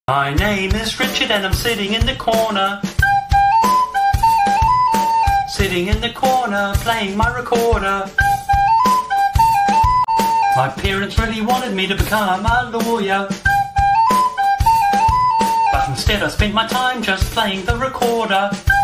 My name is Richard and I'm sitting in the corner. Sitting in the corner, playing my recorder. My parents really wanted me to become a lawyer, but instead I spent my time just playing the recorder.